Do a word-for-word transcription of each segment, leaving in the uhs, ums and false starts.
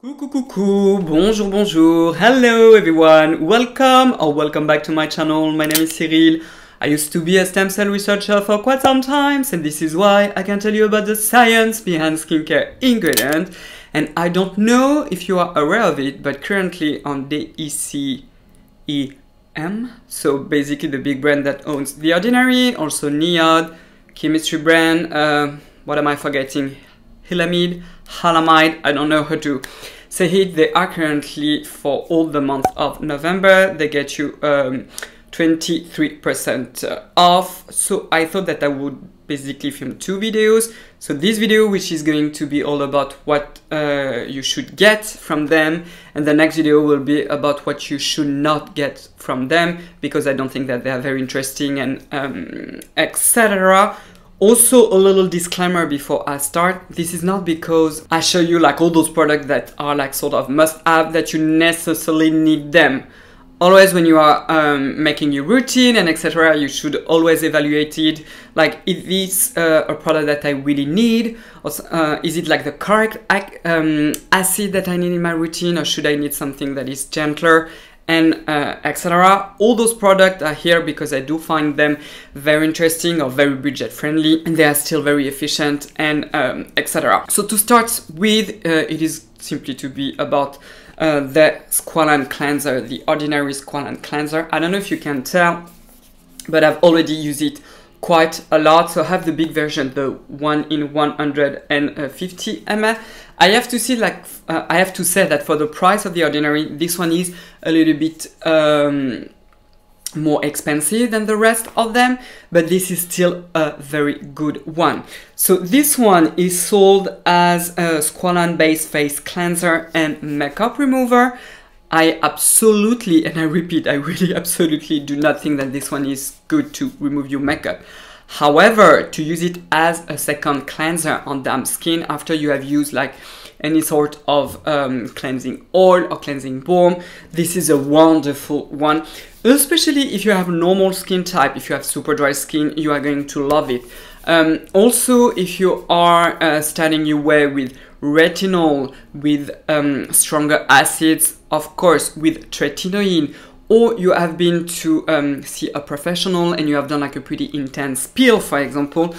Coucou coucou, bonjour bonjour, hello everyone, welcome or welcome back to my channel. My name is Cyril. I used to be a stem cell researcher for quite some time, and this is why I can tell you about the science behind skincare ingredient. And I don't know if you are aware of it, but currently on D E C E M, so basically the big brand that owns The Ordinary, also Niod, chemistry brand, uh, what am I forgetting? Hylamide, Halamide, I don't know how to say it. They are currently, for all the month of November, they get you um, twenty-three percent off. So I thought that I would basically film two videos. So this video, which is going to be all about what uh, you should get from them, and the next video will be about what you should not get from them, because I don't think that they are very interesting, and um, et cetera. Also, a little disclaimer before I start. This is not because I show you like all those products that are like sort of must-have that you necessarily need them. Always when you are um, making your routine and et cetera, you should always evaluate it. Like, is this uh, a product that I really need? Or uh, is it like the correct um, acid that I need in my routine? Or should I need something that is gentler? And uh, et cetera. All those products are here because I do find them very interesting or very budget friendly, and they are still very efficient, and um, et cetera. So to start with, uh, it is simply to be about uh, the Squalane cleanser, the Ordinary Squalane cleanser. I don't know if you can tell, but I've already used it quite a lot. So I have the big version, the one in one hundred fifty milliliters. I have to see, like, uh, I have to say that for the price of The Ordinary, this one is a little bit um, more expensive than the rest of them, but this is still a very good one. So this one is sold as a squalane-based face cleanser and makeup remover. I absolutely, and I repeat, I really absolutely do not think that this one is good to remove your makeup. However, to use it as a second cleanser on damp skin after you have used like any sort of um, cleansing oil or cleansing balm, this is a wonderful one. Especially if you have normal skin type, if you have super dry skin, you are going to love it. Um, also, if you are uh, starting your way with retinol, with um, stronger acids, of course, with tretinoin, or you have been to um, see a professional and you have done like a pretty intense peel, for example,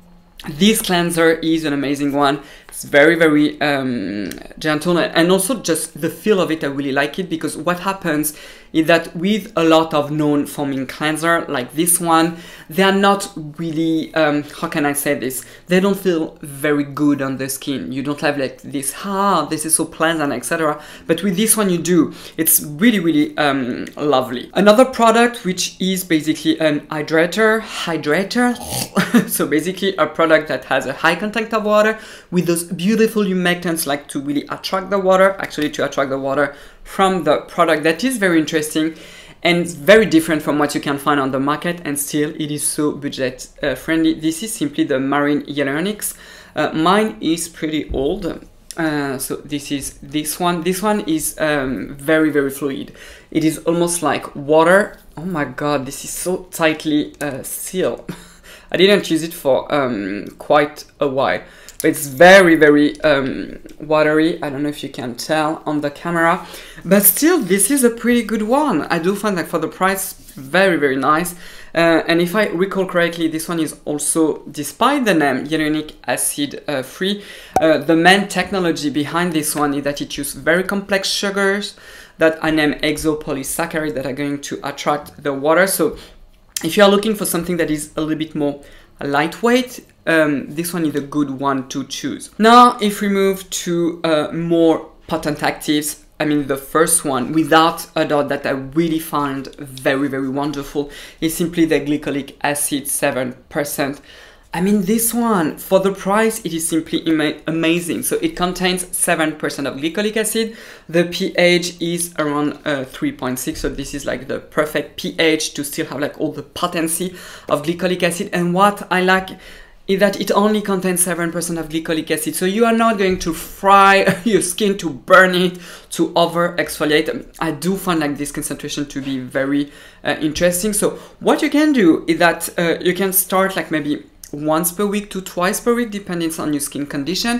this cleanser is an amazing one. It's very, very um, gentle, and also just the feel of it, I really like it, because what happens is that with a lot of non-foaming cleanser like this one, they are not really, um, how can I say this? They don't feel very good on the skin. You don't have like this, ah, this is so pleasant, et cetera. But with this one you do. It's really, really um, lovely. Another product which is basically an hydrator, hydrator. So basically a product that has a high content of water with those beautiful humectants, like to really attract the water, actually to attract the water from the product. That is very interesting and it's very different from what you can find on the market, and still it is so budget uh, friendly. This is simply the Marine Hyaluronics. Uh, mine is pretty old. Uh, so this is this one. This one is um, very, very fluid. It is almost like water. Oh my god, this is so tightly uh, sealed. I didn't use it for um, quite a while, but it's very, very um, watery. I don't know if you can tell on the camera, but still, this is a pretty good one. I do find that for the price, very, very nice. Uh, and if I recall correctly, this one is also, despite the name, hyaluronic acid uh, free. Uh, the main technology behind this one is that it uses very complex sugars that I name exopolysaccharides that are going to attract the water. So if you are looking for something that is a little bit more lightweight, um, this one is a good one to choose. Now, if we move to uh, more potent actives, I mean, the first one, without a doubt, that I really find very, very wonderful is simply the glycolic acid seven percent. I mean, this one, for the price, it is simply ama amazing. So it contains seven percent of glycolic acid. The pH is around uh, three point six. So this is like the perfect pH to still have like all the potency of glycolic acid. And what I like is that it only contains seven percent of glycolic acid. So you are not going to fry your skin, to burn it, to over exfoliate. I do find like this concentration to be very uh, interesting. So what you can do is that uh, you can start like maybe once per week to twice per week, depending on your skin condition.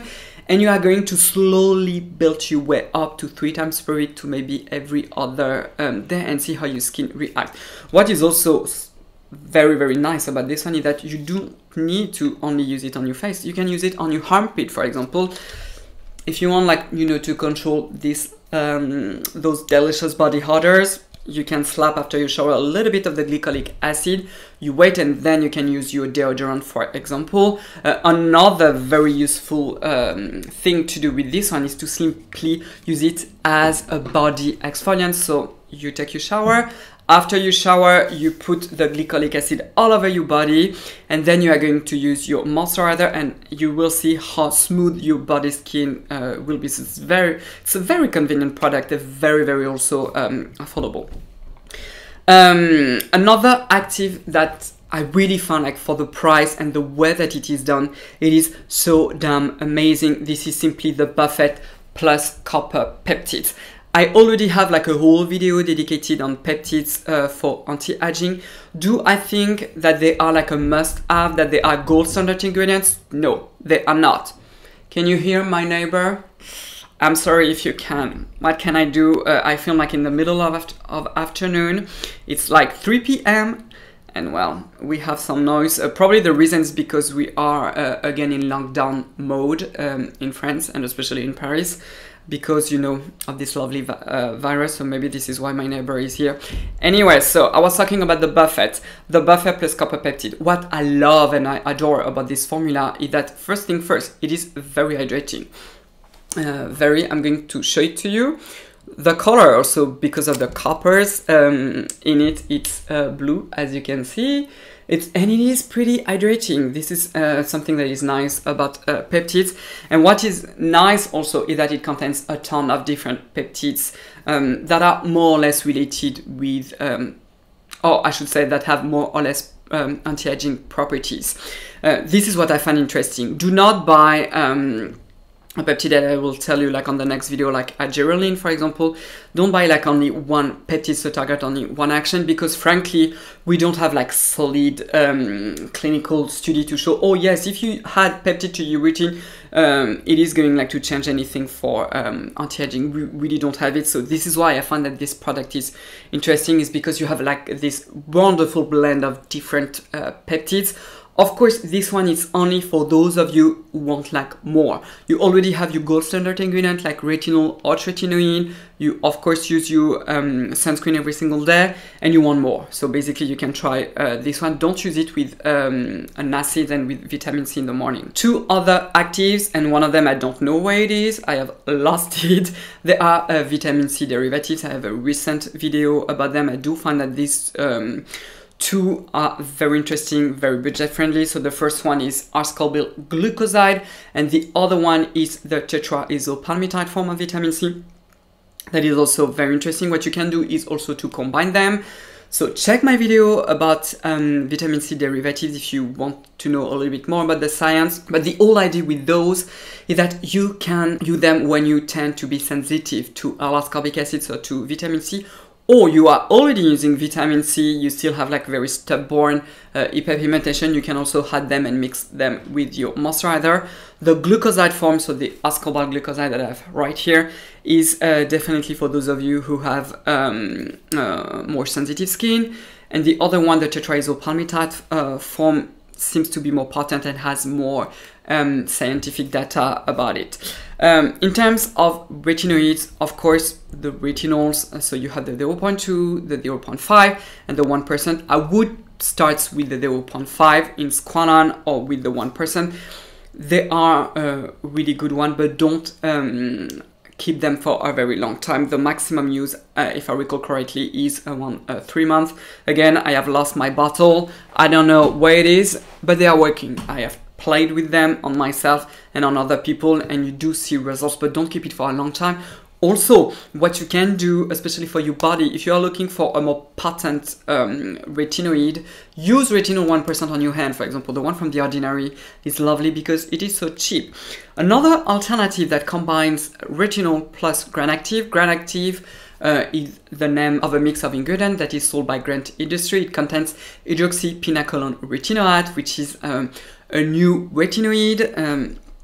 and you are going to slowly build your way up to three times per week to maybe every other um, day, and see how your skin reacts. What is also very very nice about this one is that you don't need to only use it on your face. You can use it on your armpit, for example. If you want, like, you know, to control this um, those delicious body odors, you can slap after you shower a little bit of the glycolic acid, you wait, and then you can use your deodorant, for example. Uh, another very useful um, thing to do with this one is to simply use it as a body exfoliant. So you take your shower, after you shower, you put the glycolic acid all over your body, and then you are going to use your moisturizer, and you will see how smooth your body skin uh, will be. So it's very, it's a very convenient product, and very, very also um, affordable. Um, another active that I really found, like, for the price and the way that it is done, it is so damn amazing. This is simply the Buffet Plus Copper Peptides. I already have like a whole video dedicated on peptides uh, for anti-aging. Do I think that they are like a must-have, that they are gold standard ingredients? No, they are not. Can you hear my neighbor? I'm sorry if you can. What can I do? Uh, I film like in the middle of, aft of afternoon. It's like three p m and well, we have some noise. Uh, probably the reason is because we are uh, again in lockdown mode um, in France, and especially in Paris, because, you know, of this lovely vi uh, virus. So maybe this is why my neighbor is here. Anyway, so I was talking about the Buffet, the Buffet Plus Copper Peptide. What I love and I adore about this formula is that, first thing first, it is very hydrating. Uh, very, I'm going to show it to you. The color also, because of the coppers um, in it, it's uh, blue, as you can see. It's, and it is pretty hydrating. This is uh, something that is nice about uh, peptides. And what is nice also is that it contains a ton of different peptides um, that are more or less related with, um, or I should say that have more or less um, anti-aging properties. Uh, this is what I find interesting. Do not buy um, a peptide that I will tell you like on the next video, like Ageroline, for example. Don't buy like only one peptide to target only one action, because frankly, we don't have like solid um, clinical study to show, oh yes, if you add peptide to your routine, um, it is going like to change anything for um, anti-aging. We really don't have it. So this is why I find that this product is interesting, is because you have like this wonderful blend of different uh, peptides. Of course, this one is only for those of you who want like more. You already have your gold standard ingredient like retinol or tretinoin. You of course use your um, sunscreen every single day, and you want more. So basically you can try uh, this one. Don't use it with um, an acid and with vitamin C in the morning. Two other actives, and one of them I don't know where it is. I have lost it. They are uh, vitamin C derivatives. I have a recent video about them. I do find that this um, two are very interesting, very budget friendly. So the first one is ascorbyl glucoside, and the other one is the tetraisopalmitide form of vitamin C. That is also very interesting. What you can do is also to combine them. So check my video about um, vitamin C derivatives if you want to know a little bit more about the science. But the whole idea with those is that you can use them when you tend to be sensitive to L-ascorbic acid, so to vitamin C, or you are already using vitamin C, you still have like very stubborn uh, hyperpigmentation. You can also add them and mix them with your moisturizer. The glucoside form, so the ascorbyl glucoside that I have right here, is uh, definitely for those of you who have um, uh, more sensitive skin. And the other one, the tetraisopalmitide uh, form, seems to be more potent and has more um, scientific data about it. Um, in terms of retinoids, of course, the retinols, so you have the zero point two, the zero point five, and the one percent. I would start with the zero point five in Squalane or with the one percent. They are a really good one, but don't um, keep them for a very long time. The maximum use, uh, if I recall correctly, is around uh, three months. Again, I have lost my bottle. I don't know where it is, but they are working. I have played with them on myself and on other people, and you do see results, but don't keep it for a long time. Also, what you can do, especially for your body, if you are looking for a more potent um, retinoid, use retinol one percent on your hand. For example, the one from The Ordinary is lovely because it is so cheap. Another alternative that combines retinol plus GrandActive. GrandActive uh, is the name of a mix of ingredients that is sold by Grant Industry. It contains hydroxypinacolone retinoate, which is um, a new retinoid. Um,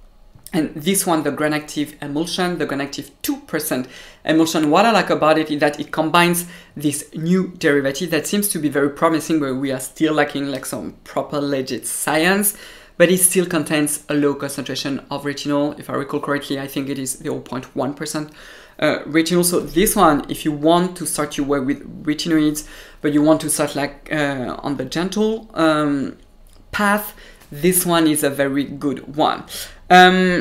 And this one, the GrandActive Emulsion, the GrandActive two percent emulsion, what I like about it is that it combines this new derivative that seems to be very promising, but we are still lacking like some proper legit science, but it still contains a low concentration of retinol. If I recall correctly, I think it is zero point one percent uh, retinol. So this one, if you want to start your work with retinoids, but you want to start like uh, on the gentle um, path, this one is a very good one. Um,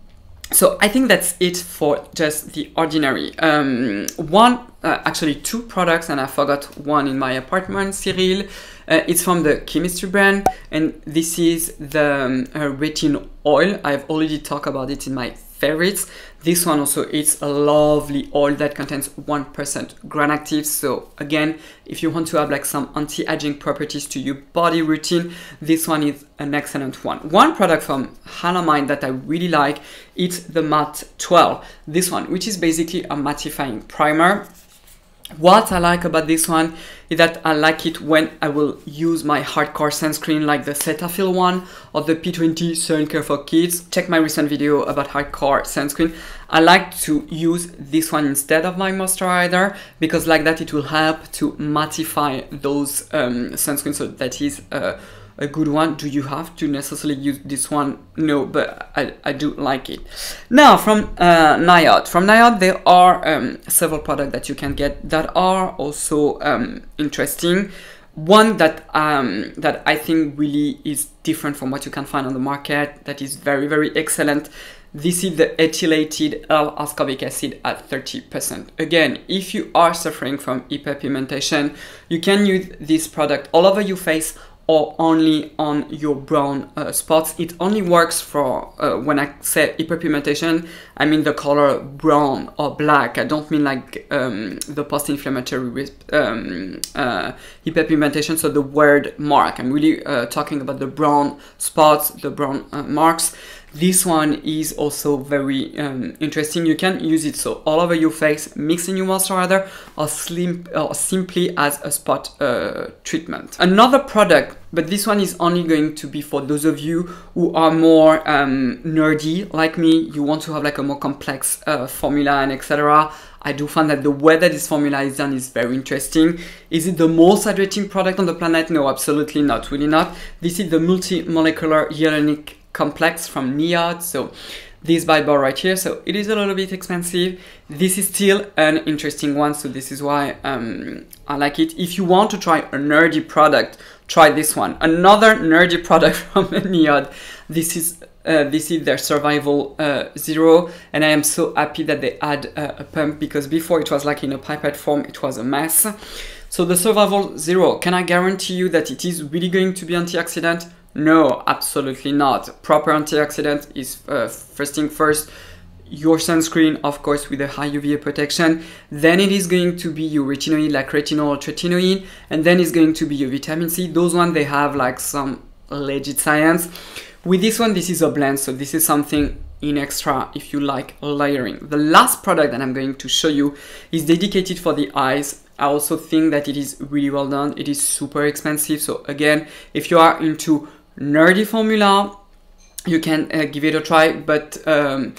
so I think that's it for just the ordinary. Um, one, uh, actually two products, and I forgot one in my apartment, Cyril. Uh, it's from the chemistry brand, and this is the um, uh, retin oil. I've already talked about it in my favorites. This one also, it's a lovely oil that contains one percent GrandActive. So again, if you want to have like some anti-aging properties to your body routine, this one is an excellent one. One product from Hanamine that I really like, it's the Matte twelve. This one, which is basically a mattifying primer. What I like about this one is that I like it when I will use my hardcore sunscreen like the Cetaphil one or the P twenty Sun Care for Kids. Check my recent video about hardcore sunscreen. I like to use this one instead of my moisturizer because like that it will help to mattify those um, sunscreens, so that is uh, a good one. Do you have to necessarily use this one? No, but I, I do like it. Now from uh, Naiad. From Naiad there are um, several products that you can get that are also um, interesting. One that um, that I think really is different from what you can find on the market, that is very very excellent. This is the ethylated L-ascorbic acid at thirty percent. Again, if you are suffering from hyperpigmentation, you can use this product all over your face or only on your brown uh, spots. It only works for, uh, when I say hyperpigmentation, I mean the color brown or black. I don't mean like um, the post-inflammatory um, uh, hyperpigmentation, so the word mark. I'm really uh, talking about the brown spots, the brown uh, marks. This one is also very um, interesting. You can use it so all over your face, mix in your moisturizer, or, slim, or simply as a spot uh, treatment. Another product, but this one is only going to be for those of you who are more um, nerdy like me. You want to have like a more complex uh, formula and et cetera. I do find that the way that this formula is done is very interesting. Is it the most hydrating product on the planet? No, absolutely not, really not. This is the multi-molecular hyaluronic complex from Naiad. So this Bible right here, so it is a little bit expensive. This is still an interesting one, so this is why um, I like it. If you want to try a nerdy product, try this one. Another nerdy product from Naiad. This is uh, this is their Survival uh, Zero, and I am so happy that they add uh, a pump, because before it was like in a pipette form, it was a mess. So the Survival Zero, can I guarantee you that it is really going to be antioxidant? No, absolutely not. Proper antioxidant is uh, first thing first, your sunscreen, of course, with a high U V A protection. Then it is going to be your retinoid, like retinol or tretinoin, and then it's going to be your vitamin C. Those ones, they have like some legit science. With this one, this is a blend, so this is something in extra if you like layering. The last product that I'm going to show you is dedicated for the eyes. I also think that it is really well done. It is super expensive, so again, if you are into nerdy formula, you can uh, give it a try, but um,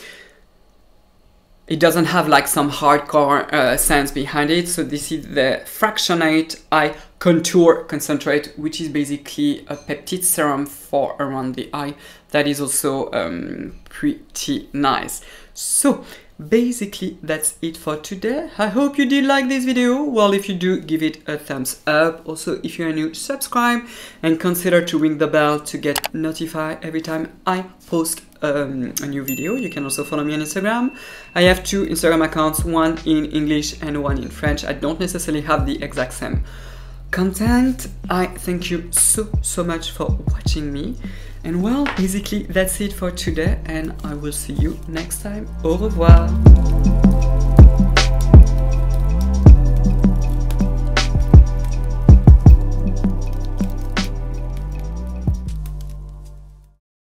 it doesn't have like some hardcore uh, science behind it. So this is the Fractionate Eye Contour Concentrate, which is basically a peptide serum for around the eye. That is also um, pretty nice. So basically that's it for today. I hope you did like this video. Well, if you do, give it a thumbs up. Also, if you're new, subscribe and consider to ring the bell to get notified every time I post um, a new video. You can also follow me on Instagram. I have two Instagram accounts, one in English and one in French. I don't necessarily have the exact same content. I thank you so so much for watching me. And well, basically that's it for today, and I will see you next time. Au revoir.